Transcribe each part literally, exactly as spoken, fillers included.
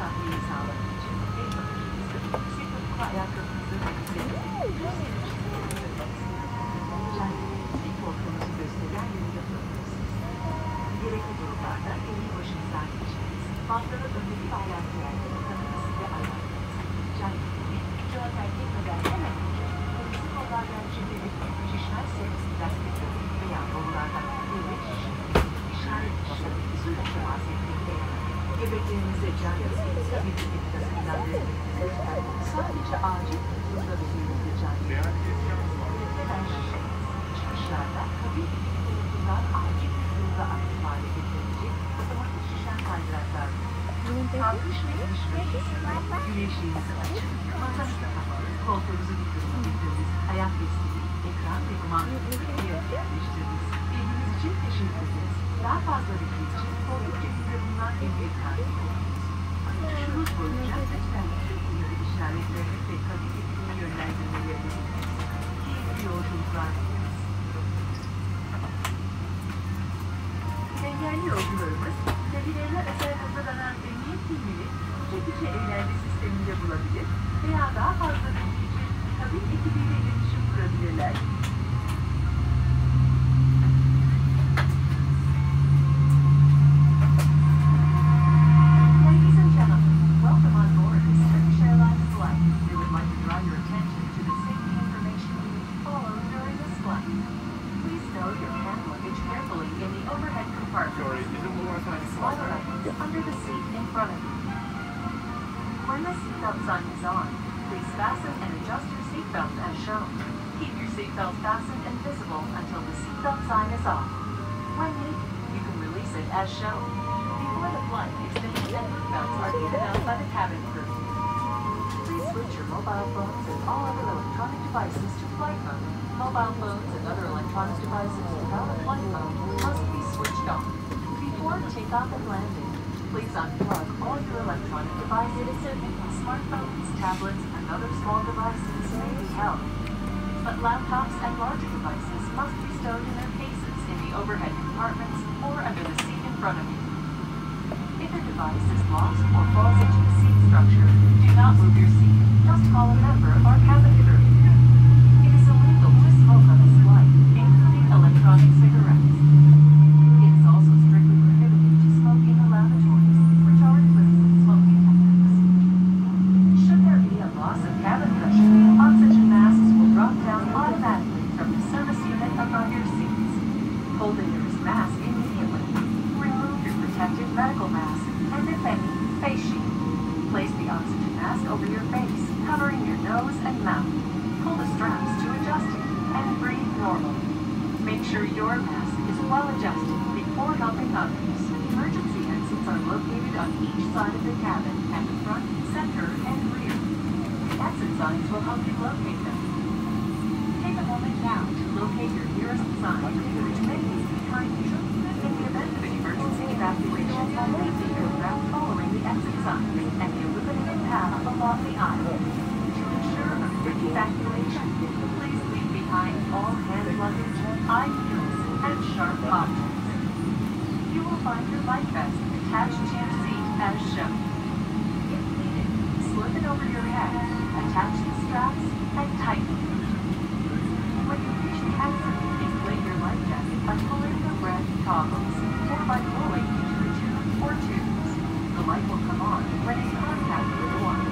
mesafeyi sağlamak için el bakışınızı, sıklıkla ayakkabınızı yükseltip, çentik ortamınızı gösteren yönü yapabilirsiniz. Gerekli durumlarda elini başınızdan geçiriniz. Bantların öndeki ve ayak diğerleri kanınızı ve ayaklarınızı rica ettiğini cevap erkekmeden hemen önce kırmızı kollardan çevirip şişmezse plastik bölüm veya borulardan devlet şişirip işaret basarak suyla temas etmekte yarar. Göbeklerinize can yazınızı bir tepki tasarından verilmektedir. Sadece acil durumda verilmekte can yazınız. Hemen şişiriniz. Çıkışlarda kabin tarafından acil durumda aktif hale getirilecek otomatik şişen kaydıraklar. Kalkış ve iniş bölgesinde güneşliğinizi açın. Masanızda kapalı, koltuğunuzu dik duruma getiriniz. Ayak desteği, ekran ve kumandanızı yerleştiriniz. Bilginiz için teşekkür ederiz. Daha fazla bilgi için koltuk cebinde bulunan emniyet kartı kullanınız. Uçuşunuz boyunca lütfen tüm uyarı işaretlerini ve kabin ekibini yönlendirmelerinizi dinleyiniz. Keyifli yolculuklar dileriz. Engelli yolcularımız, kendilerine özel hazırlanan emniyet filmini uçak içi eğlence sisteminde bulabilir veya daha fazla bilgi için kabin ekibiyle iletişim kurabilirler. Ladies and gentlemen, welcome on board this Turkish Airlines flight. We would like to draw your attention to the safety information you need to follow during this flight. Please stow your hand luggage carefully in the overhead compartment. Sorry, smaller items under the seat in front of you. When the seatbelt sign is on, please fasten and adjust your seatbelt as shown. Keep your seatbelt fastened and visible until the seatbelt sign is off. When needed, you can release it as shown. Before the flight, extensions and boot belts are given out by the cabin crew. Please switch your mobile phones and all other electronic devices to flight mode. Mobile phones and other electronic devices without a flight mode must be switched off. Before takeoff and landing, please unplug all your electronic devices. Smartphones, tablets, and other small devices may be held, but laptops and larger devices must be stowed in their cases in the overhead compartments or under the seat in front of you. If a device is lost or falls into the seat structure, do not move your seat. Just call a member of our cabin crew. It is illegal to smoke on this flight, including electronic cigarettes. It is also strictly prohibited to smoke in the lavatories, which are equipped with smoking detectors. Should there be a loss of cabin pressure, oxygen masks will drop down automatically from the service unit above your seats. Hold the nearest mask immediately. Remove your protective medical mask and, if any, face shield. Place the oxygen mask over your face, covering your nose and mouth. Pull the straps to adjust it and breathe normally. Make sure your mask is well adjusted before helping others. Emergency exits are located on each side of the cabin at the front, center, and rear. The exit signs will help you locate them. Take a moment now to locate your nearest sign, which may be behind you. In the event of an emergency evacuation, leave the aircraft following the exit signs and the illuminated path along the aisle. To ensure a quick evacuation, please leave behind all hand luggage, eye pills, and sharp objects. You will find your life vest attached to your seat as shown. If needed, slip it over your head, attach the straps, and tighten it. When you reach the exit, inflate your life jacket by pulling the red toggles, or by blowing into the tube or tubes. The light will come on when in contact with the water.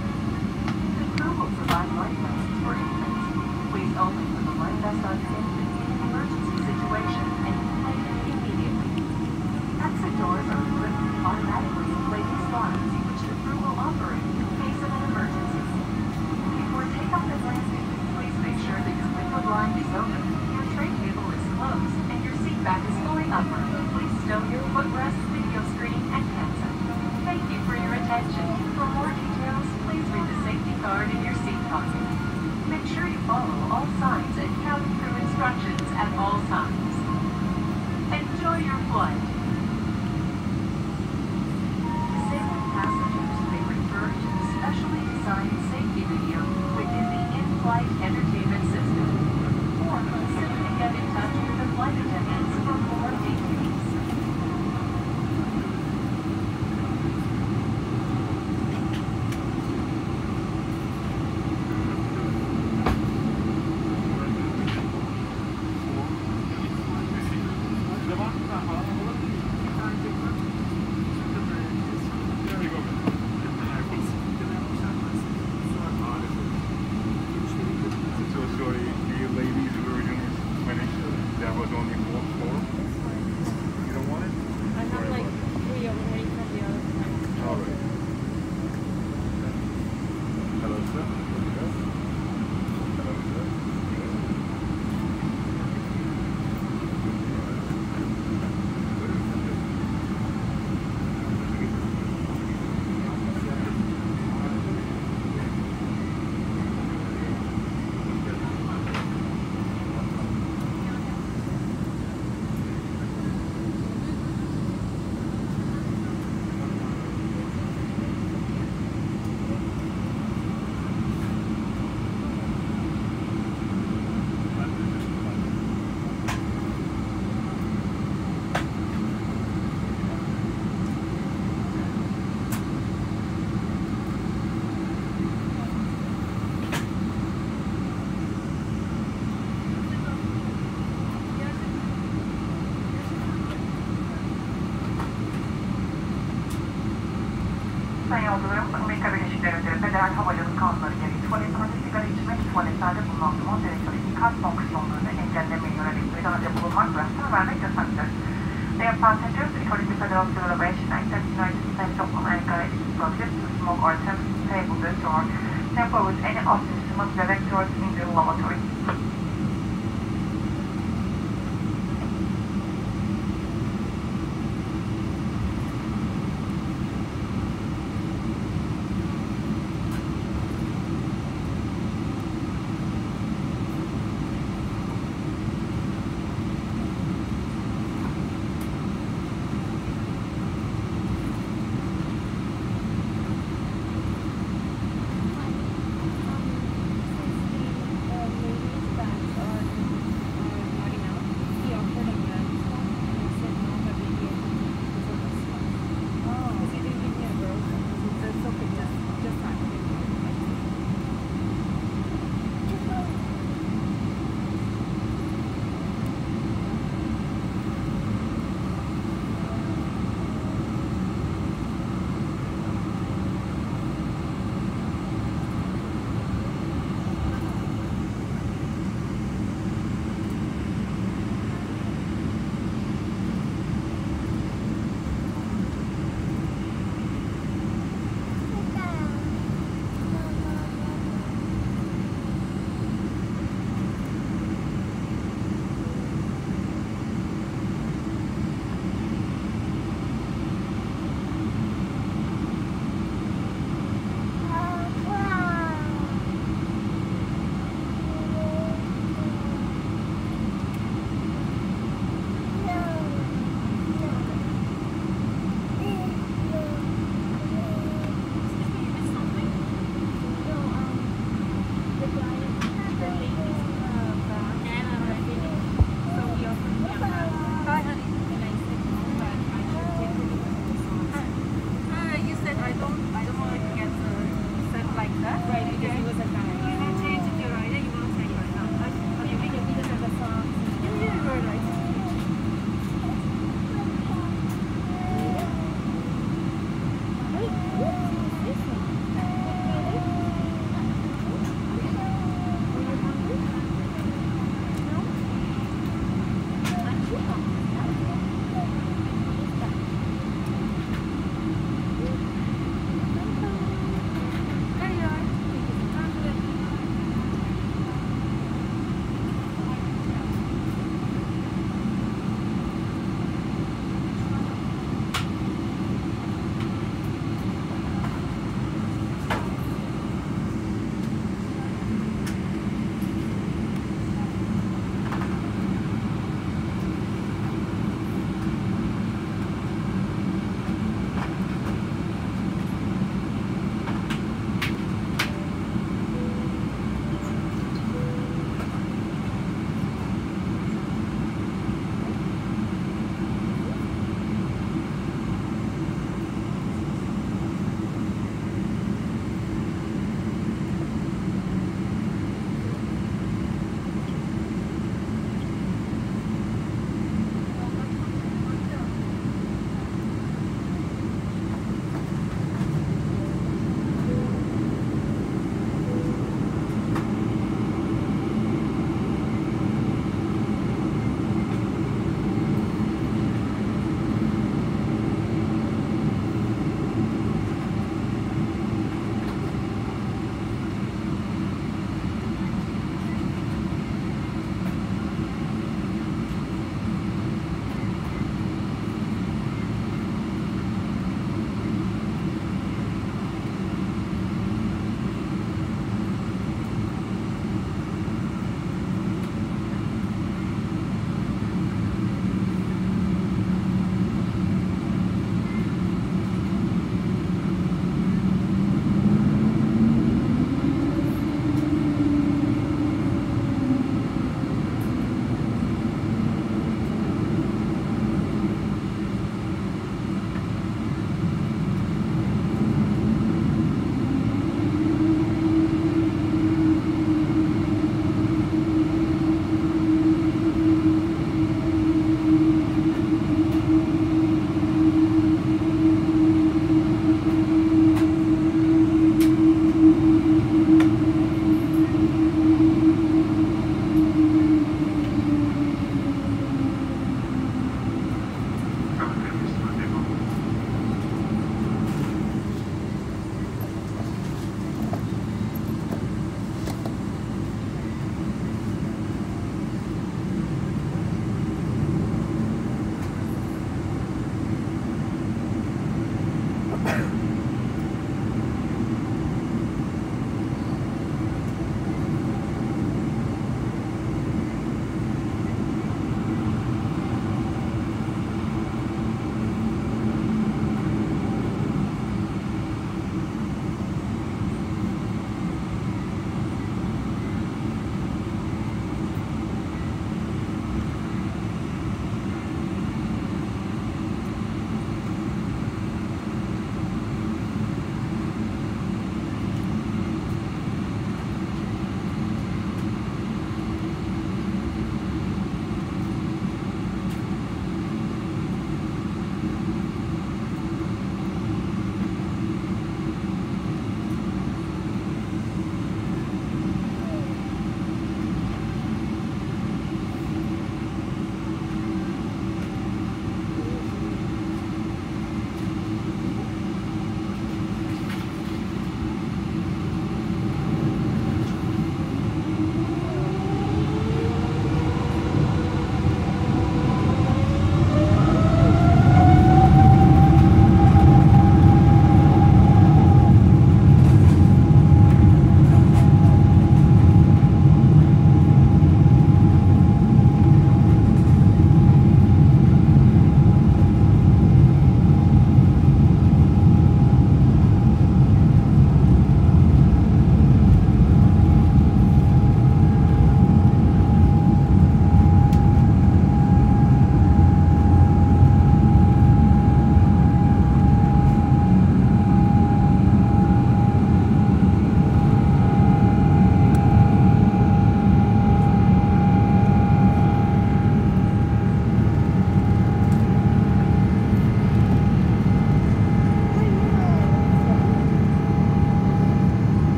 The crew will provide life vests for infants. Please only put the life vest on your infant in an emergency situation and inflate it immediately. Exit doors are equipped with automatically inflating slides, which the crew will operate in case of an emergency. Before takeoff and landing, please make sure that your window blind is open, your tray table is closed, and your seat back is fully upward. Please stow your footrest, video screen, and handset. Thank you for your attention. For more details, please read the safety card in your seat pocket. Make sure you follow all signs and cabin crew instructions at all times. Enjoy your flight. Disabled passengers may refer to the specially designed safety video within the in-flight entertainment system, or simply get in touch with the flight attendants for more details. sayın yolcularımız, Amerika Birleşik Devletleri Federal Havayolu Kanunları gereği tuvaletlerde sigara içmek, tuvaletlerde bulunan duman derektörü ikaz fonksiyonlarını engellemeye yönelik müdahale bulunmak ve hasar vermek yasaktır. Dear passengers, according to Federal Civil Aviation Act, the United States of America is prohibited to smoke or attempt to table this or tamper with any of the smoke directors in the lavatory.